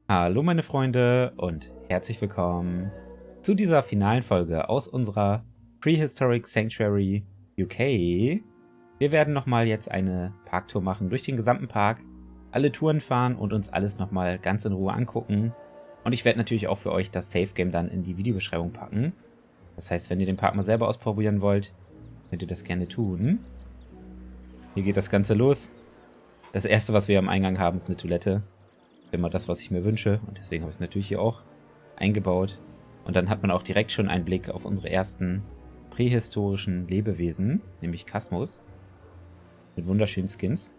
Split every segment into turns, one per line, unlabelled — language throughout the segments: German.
Hallo meine Freunde und herzlich willkommen zu dieser finalen Folge aus unserer Prehistoric Sanctuary UK. Wir werden nochmal jetzt eine Parktour machen durch den gesamten Park, alle Touren fahren und uns alles nochmal ganz in Ruhe angucken. Und ich werde natürlich auch für euch das Safe Game dann in die Videobeschreibung packen. Das heißt, wenn ihr den Park mal selber ausprobieren wollt, könnt ihr das gerne tun. Hier geht das Ganze los. Das erste, was wir am Eingang haben, ist eine Toilette. Immer das, was ich mir wünsche. Und deswegen habe ich es natürlich hier auch eingebaut. Und dann hat man auch direkt schon einen Blick auf unsere ersten prähistorischen Lebewesen, nämlich Kasmus. Mit wunderschönen Skins.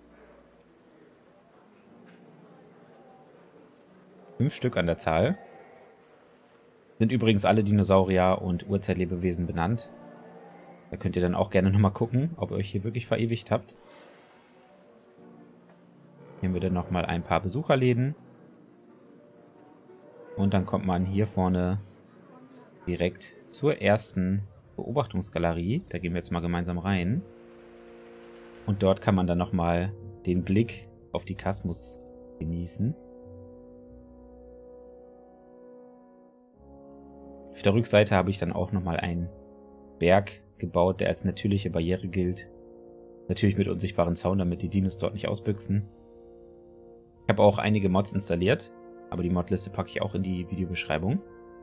5 Stück an der Zahl. Sind übrigens alle Dinosaurier und Urzeitlebewesen benannt. Da könnt ihr dann auch gerne nochmal gucken, ob ihr euch hier wirklich verewigt habt. Hier haben wir dann nochmal ein paar Besucherläden. Und dann kommt man hier vorne direkt zur ersten Beobachtungsgalerie. Da gehen wir jetzt mal gemeinsam rein. Und dort kann man dann nochmal den Blick auf die Kasmus genießen. Auf der Rückseite habe ich dann auch nochmal einen Berg gebaut, der als natürliche Barriere gilt. Natürlich mit unsichtbaren Zaun, damit die Dinos dort nicht ausbüchsen. Ich habe auch einige Mods installiert, aber die Modliste packe ich auch in die Videobeschreibung.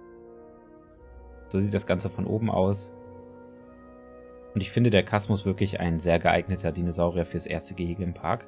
So sieht das Ganze von oben aus. Und ich finde der Kasmus wirklich ein sehr geeigneter Dinosaurier fürs erste Gehege im Park.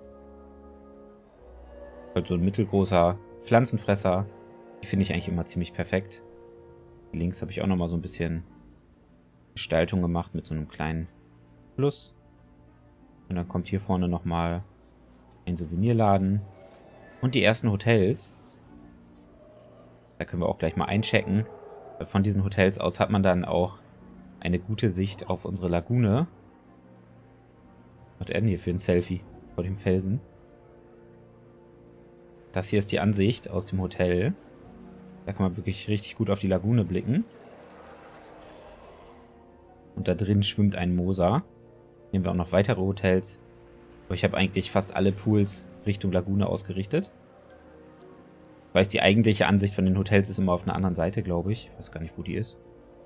Halt so ein mittelgroßer Pflanzenfresser. Die finde ich eigentlich immer ziemlich perfekt. Links habe ich auch nochmal so ein bisschen Gestaltung gemacht mit so einem kleinen Fluss. Und dann kommt hier vorne nochmal ein Souvenirladen. Und die ersten Hotels. Da können wir auch gleich mal einchecken. Von diesen Hotels aus hat man dann auch eine gute Sicht auf unsere Lagune. Was hat er denn hier für ein Selfie vor dem Felsen? Das hier ist die Ansicht aus dem Hotel. Da kann man wirklich richtig gut auf die Lagune blicken. Und da drin schwimmt ein Mosa. Hier haben wir auch noch weitere Hotels. Aber ich habe eigentlich fast alle Pools Richtung Lagune ausgerichtet. Ich weiß, die eigentliche Ansicht von den Hotels ist immer auf einer anderen Seite, glaube ich. Ich weiß gar nicht, wo die ist.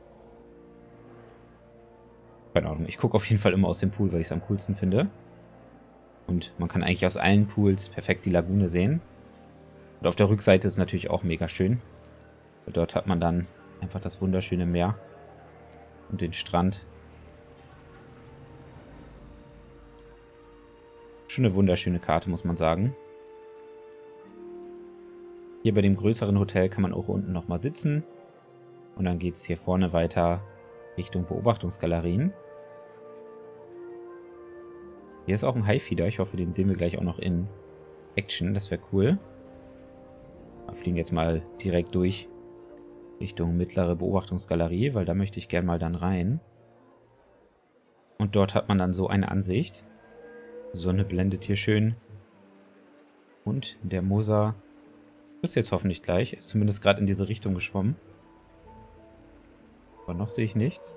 Keine Ahnung. Ich gucke auf jeden Fall immer aus dem Pool, weil ich es am coolsten finde. Und man kann eigentlich aus allen Pools perfekt die Lagune sehen. Und auf der Rückseite ist natürlich auch mega schön. Und dort hat man dann einfach das wunderschöne Meer und den Strand. Schon eine wunderschöne Karte, muss man sagen. Hier bei dem größeren Hotel kann man auch unten nochmal sitzen. Und dann geht es hier vorne weiter Richtung Beobachtungsgalerien. Hier ist auch ein Highfeeder. Ich hoffe, den sehen wir gleich auch noch in Action. Das wäre cool. Wir fliegen jetzt mal direkt durch Richtung mittlere Beobachtungsgalerie, weil da möchte ich gerne mal dann rein. Und dort hat man dann so eine Ansicht. Die Sonne blendet hier schön. Und der Mosa ist jetzt hoffentlich gleich. Ist zumindest gerade in diese Richtung geschwommen. Aber noch sehe ich nichts.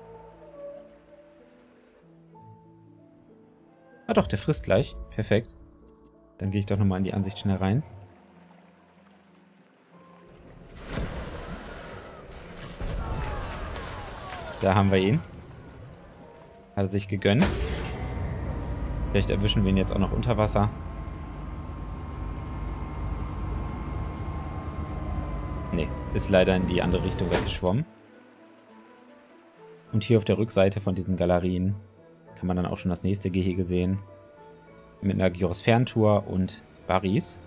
Ah doch, der frisst gleich. Perfekt. Dann gehe ich doch nochmal in die Ansicht schnell rein. Da haben wir ihn. Hat er sich gegönnt. Vielleicht erwischen wir ihn jetzt auch noch unter Wasser. Nee, ist leider in die andere Richtung weggeschwommen. Und hier auf der Rückseite von diesen Galerien kann man dann auch schon das nächste Gehege sehen. Mit einer Gyrosphärentour und Barrys.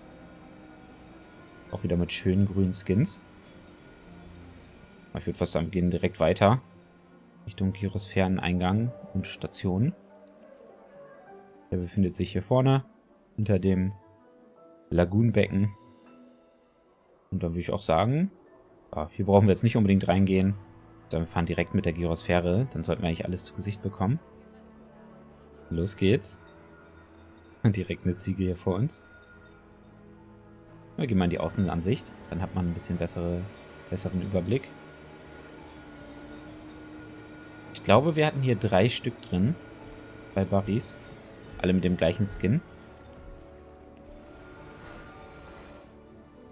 Auch wieder mit schönen grünen Skins. Ich würde fast sagen, wir gehen direkt weiter. Richtung Gyrosphäreneingang und Station. Der befindet sich hier vorne. Hinter dem Lagunenbecken. Und dann würde ich auch sagen, hier brauchen wir jetzt nicht unbedingt reingehen. Sondern wir fahren direkt mit der Gyrosphäre. Dann sollten wir eigentlich alles zu Gesicht bekommen. Los geht's. Und direkt eine Ziege hier vor uns. Wir gehen mal in die Außenansicht. Dann hat man ein bisschen besseren Überblick. Ich glaube, wir hatten hier 3 Stück drin. Bei Barrys. Alle mit dem gleichen Skin.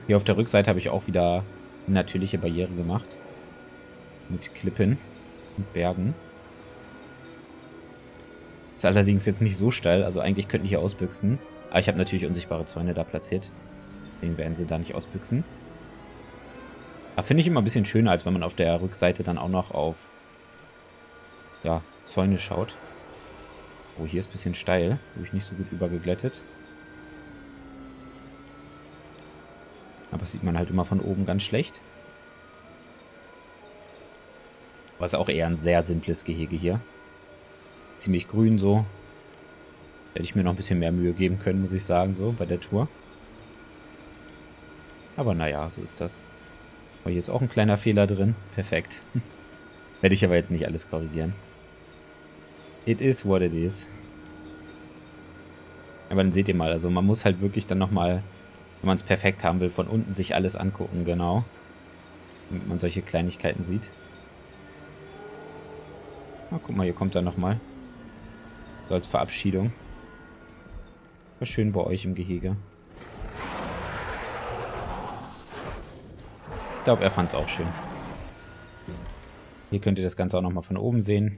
Hier auf der Rückseite habe ich auch wieder eine natürliche Barriere gemacht. Mit Klippen und Bergen. Ist allerdings jetzt nicht so steil, also eigentlich könnten die hier ausbüchsen. Aber ich habe natürlich unsichtbare Zäune da platziert. Deswegen werden sie da nicht ausbüchsen. Aber finde ich immer ein bisschen schöner, als wenn man auf der Rückseite dann auch noch auf ja, Zäune schaut. Oh, hier ist ein bisschen steil. Habe ich nicht so gut übergeglättet. Aber das sieht man halt immer von oben ganz schlecht. Aber ist auch eher ein sehr simples Gehege hier. Ziemlich grün so. Hätte ich mir noch ein bisschen mehr Mühe geben können, muss ich sagen, so bei der Tour. Aber naja, so ist das. Oh, hier ist auch ein kleiner Fehler drin. Perfekt. Werde ich aber jetzt nicht alles korrigieren. It is what it is. Aber dann seht ihr mal, also man muss halt wirklich dann nochmal, wenn man es perfekt haben will, von unten sich alles angucken, genau. Damit man solche Kleinigkeiten sieht. Na, guck mal, hier kommt er nochmal. So als Verabschiedung. War schön bei euch im Gehege. Ich glaube, er fand es auch schön. Hier könnt ihr das Ganze auch nochmal von oben sehen.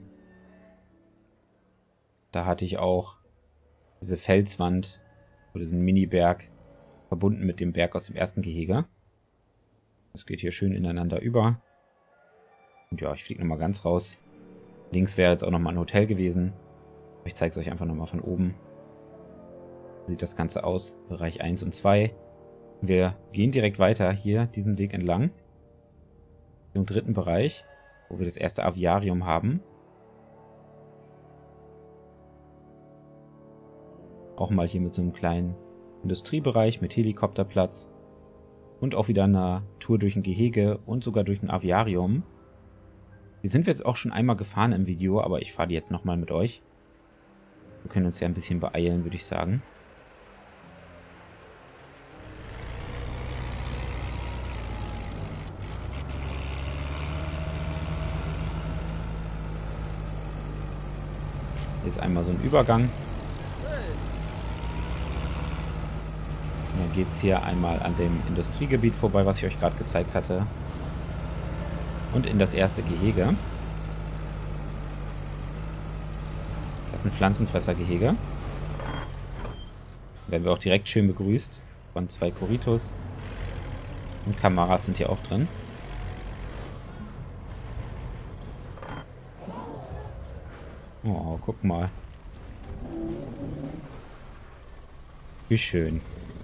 Da hatte ich auch diese Felswand oder diesen Mini-Berg verbunden mit dem Berg aus dem ersten Gehege. Das geht hier schön ineinander über. Und ja, ich fliege nochmal ganz raus. Links wäre jetzt auch nochmal ein Hotel gewesen. Ich zeige es euch einfach nochmal von oben. Sieht das Ganze aus. Bereich 1 und 2. Wir gehen direkt weiter hier diesen Weg entlang. Im dritten Bereich, wo wir das erste Aviarium haben. Auch mal hier mit so einem kleinen Industriebereich mit Helikopterplatz. Und auch wieder eine Tour durch ein Gehege und sogar durch ein Aviarium. Die sind wir jetzt auch schon einmal gefahren im Video, aber ich fahre die jetzt nochmal mit euch. Wir können uns ja ein bisschen beeilen, würde ich sagen. Hier ist einmal so ein Übergang. Und dann geht es hier einmal an dem Industriegebiet vorbei, was ich euch gerade gezeigt hatte. Und in das erste Gehege. Das ist ein Pflanzenfressergehege. Da werden wir auch direkt schön begrüßt von 2 Koritos. Und Kamaras sind hier auch drin. Oh, guck mal. Wie schön.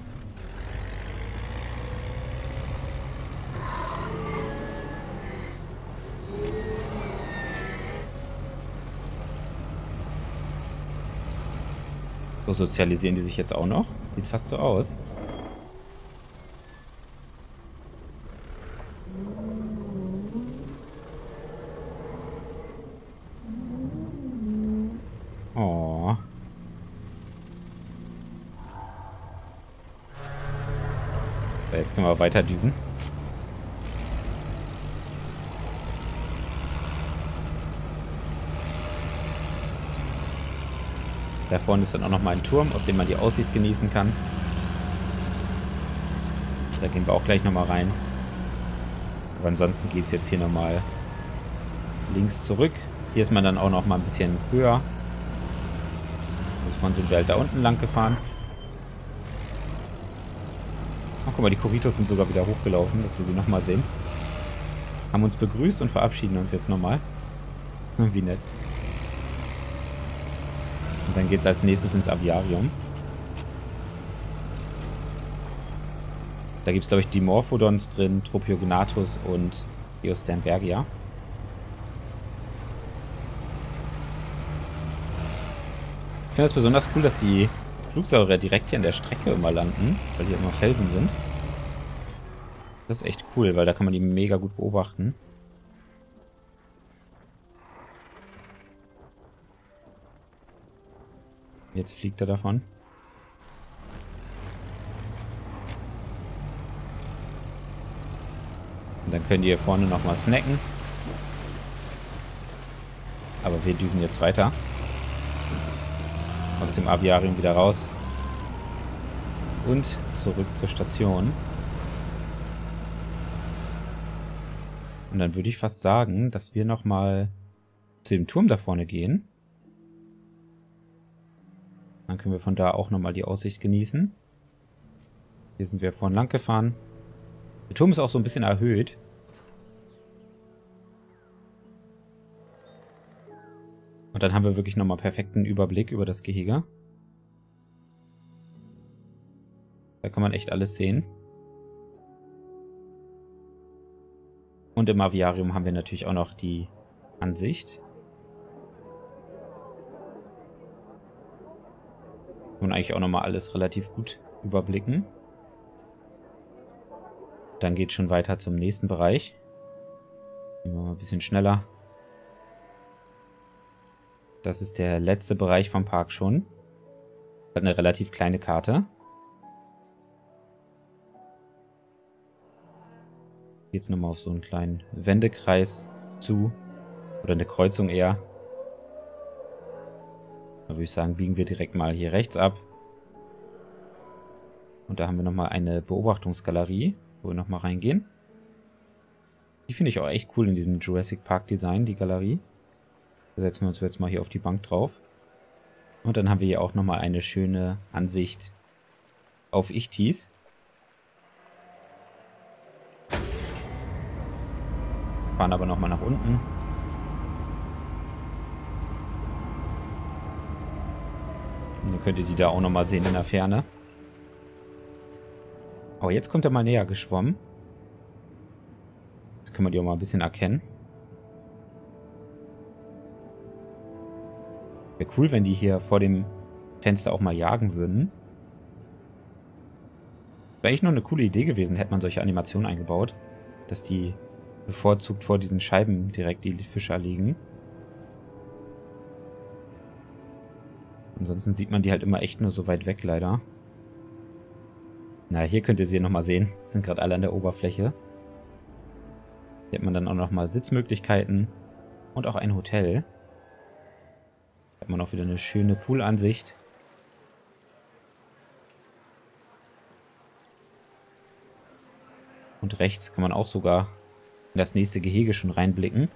So sozialisieren die sich jetzt auch noch. Sieht fast so aus. Oh. So, jetzt können wir weiter düsen. Da vorne ist dann auch nochmal ein Turm, aus dem man die Aussicht genießen kann. Da gehen wir auch gleich nochmal rein. Aber ansonsten geht es jetzt hier nochmal links zurück. Hier ist man dann auch nochmal ein bisschen höher. Also vorhin sind wir halt da unten lang gefahren. Ach, guck mal, die Koritos sind sogar wieder hochgelaufen, dass wir sie nochmal sehen. Haben uns begrüßt und verabschieden uns jetzt nochmal. Wie nett. Und dann geht es als nächstes ins Aviarium. Da gibt es, glaube ich, die Morphodons drin, Tropiognathus und Eosternbergia. Ich finde es besonders cool, dass die Flugsaurier direkt hier an der Strecke immer landen, weil hier immer Felsen sind. Das ist echt cool, weil da kann man die mega gut beobachten. Jetzt fliegt er davon. Und dann könnt ihr hier vorne nochmal snacken. Aber wir düsen jetzt weiter. Aus dem Aviarium wieder raus. Und zurück zur Station. Und dann würde ich fast sagen, dass wir nochmal zu dem Turm da vorne gehen. Dann können wir von da auch nochmal die Aussicht genießen. Hier sind wir vorhin lang gefahren. Der Turm ist auch so ein bisschen erhöht. Und dann haben wir wirklich nochmal perfekten Überblick über das Gehege. Da kann man echt alles sehen. Und im Aviarium haben wir natürlich auch noch die Ansicht. Und eigentlich auch nochmal alles relativ gut überblicken. Dann geht es schon weiter zum nächsten Bereich. Gehen wir mal ein bisschen schneller. Das ist der letzte Bereich vom Park schon. Hat eine relativ kleine Karte. Jetzt nochmal auf so einen kleinen Wendekreis zu. Oder eine Kreuzung eher. Da würde ich sagen, biegen wir direkt mal hier rechts ab. Und da haben wir nochmal eine Beobachtungsgalerie, wo wir nochmal reingehen. Die finde ich auch echt cool in diesem Jurassic Park Design, die Galerie. Da setzen wir uns jetzt mal hier auf die Bank drauf. Und dann haben wir hier auch nochmal eine schöne Ansicht auf Ichthys. Fahren aber nochmal nach unten. Und dann könnt ihr die da auch nochmal sehen in der Ferne. Aber jetzt kommt er mal näher geschwommen. Jetzt können wir die auch mal ein bisschen erkennen. Wäre cool, wenn die hier vor dem Fenster auch mal jagen würden. Wäre eigentlich noch eine coole Idee gewesen, hätte man solche Animationen eingebaut. Dass die bevorzugt vor diesen Scheiben direkt die Fischer liegen. Ansonsten sieht man die halt immer echt nur so weit weg, leider. Na, hier könnt ihr sie nochmal sehen. Sind gerade alle an der Oberfläche. Hier hat man dann auch nochmal Sitzmöglichkeiten. Und auch ein Hotel. Hier hat man auch wieder eine schöne Poolansicht. Und rechts kann man auch sogar in das nächste Gehege schon reinblicken.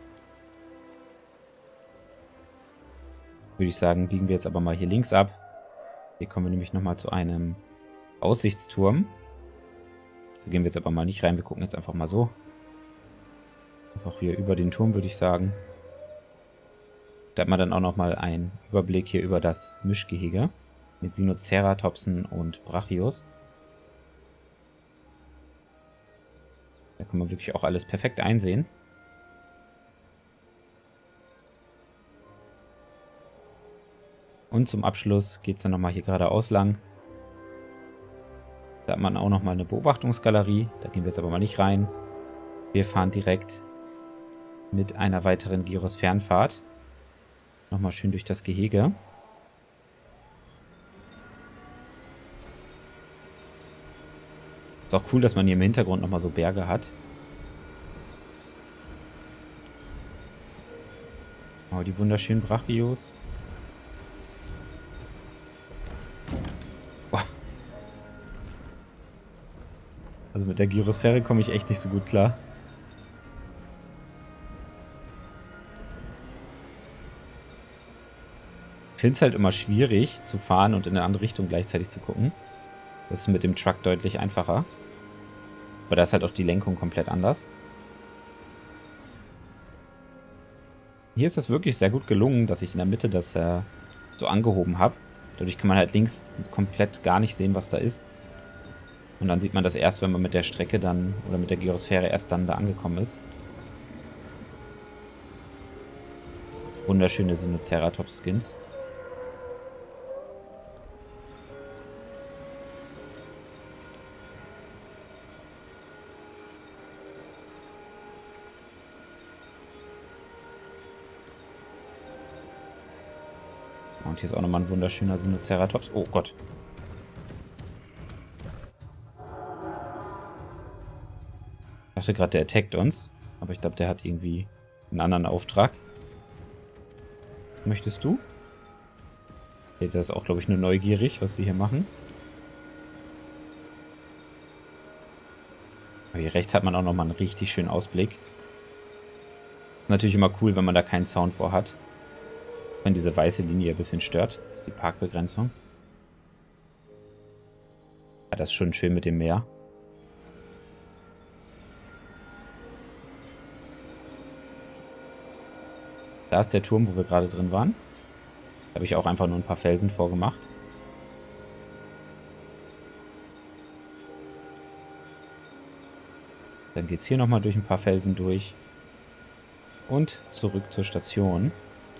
Würde ich sagen, biegen wir jetzt aber mal hier links ab. Hier kommen wir nämlich nochmal zu einem Aussichtsturm. Da gehen wir jetzt aber mal nicht rein, wir gucken jetzt einfach mal so. Einfach hier über den Turm, würde ich sagen. Da hat man dann auch nochmal einen Überblick hier über das Mischgehege. Mit Sinoceratopsen und Brachios. Da kann man wirklich auch alles perfekt einsehen. Und zum Abschluss geht es dann nochmal hier geradeaus lang. Da hat man auch nochmal eine Beobachtungsgalerie. Da gehen wir jetzt aber mal nicht rein. Wir fahren direkt mit einer weiteren Gyros-Fernfahrt nochmal schön durch das Gehege. Ist auch cool, dass man hier im Hintergrund nochmal so Berge hat. Oh, die wunderschönen Brachios. Oh. Also mit der Gyrosphäre komme ich echt nicht so gut klar. Ich finde es halt immer schwierig zu fahren und in eine andere Richtung gleichzeitig zu gucken. Das ist mit dem Truck deutlich einfacher. Aber da ist halt auch die Lenkung komplett anders. Hier ist das wirklich sehr gut gelungen, dass ich in der Mitte das so angehoben habe. Dadurch kann man halt links komplett gar nicht sehen, was da ist. Und dann sieht man das erst, wenn man mit der Strecke dann, oder mit der Gyrosphäre erst dann da angekommen ist. Wunderschöne Sinoceratops-Skins. Und hier ist auch nochmal ein wunderschöner Sinoceratops. Oh Gott. Ich dachte gerade, der attackt uns. Aber ich glaube, der hat irgendwie einen anderen Auftrag. Möchtest du? Okay, der ist auch, glaube ich, nur neugierig, was wir hier machen. Aber hier rechts hat man auch nochmal einen richtig schönen Ausblick. Natürlich immer cool, wenn man da keinen Sound vor hat. Wenn diese weiße Linie ein bisschen stört. Das ist die Parkbegrenzung. Ja, das ist schon schön mit dem Meer. Da ist der Turm, wo wir gerade drin waren. Da habe ich auch einfach nur ein paar Felsen vorgemacht. Dann geht es hier nochmal durch ein paar Felsen durch. Und zurück zur Station.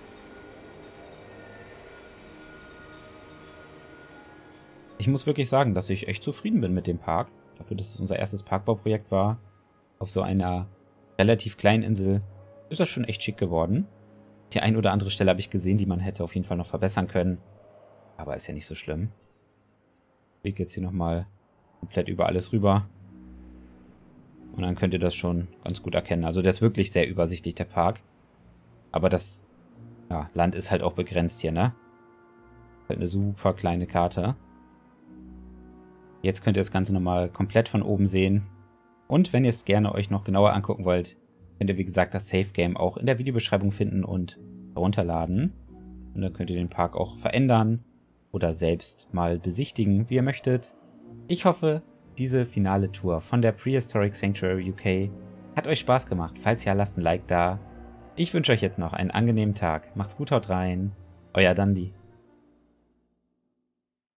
Ich muss wirklich sagen, dass ich echt zufrieden bin mit dem Park. Dafür, dass es unser erstes Parkbauprojekt war. Auf so einer relativ kleinen Insel ist das schon echt schick geworden. Die ein oder andere Stelle habe ich gesehen, die man hätte auf jeden Fall noch verbessern können. Aber ist ja nicht so schlimm. Ich lege jetzt hier nochmal komplett über alles rüber. Und dann könnt ihr das schon ganz gut erkennen. Also der ist wirklich sehr übersichtlich, der Park. Aber das Land ist halt auch begrenzt hier, ne? Halt eine super kleine Karte. Jetzt könnt ihr das Ganze nochmal komplett von oben sehen. Und wenn ihr es gerne euch noch genauer angucken wollt, könnt ihr wie gesagt das Save Game auch in der Videobeschreibung finden und herunterladen. Und dann könnt ihr den Park auch verändern oder selbst mal besichtigen, wie ihr möchtet. Ich hoffe, diese finale Tour von der Prehistoric Sanctuary UK hat euch Spaß gemacht. Falls ja, lasst ein Like da. Ich wünsche euch jetzt noch einen angenehmen Tag. Macht's gut, haut rein. Euer Dandi.